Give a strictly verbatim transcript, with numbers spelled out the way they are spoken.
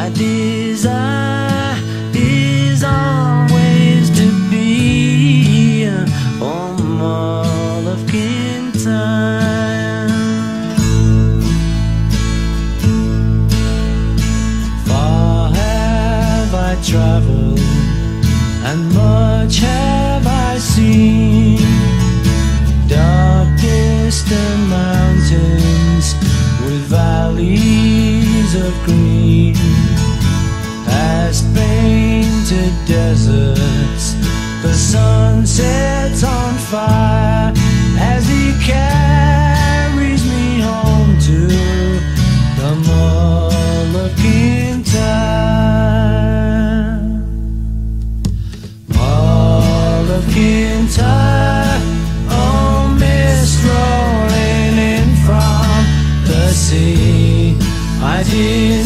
My desire is always to be on Mull of Kintyre. Far have I travelled, and much have I seen. Dark distant mountains with valleys of green, past painted deserts, the sun sets on fire as he carries me home to the Mull of Kintyre. Mull of Kintyre, oh mist rolling in from the sea, I did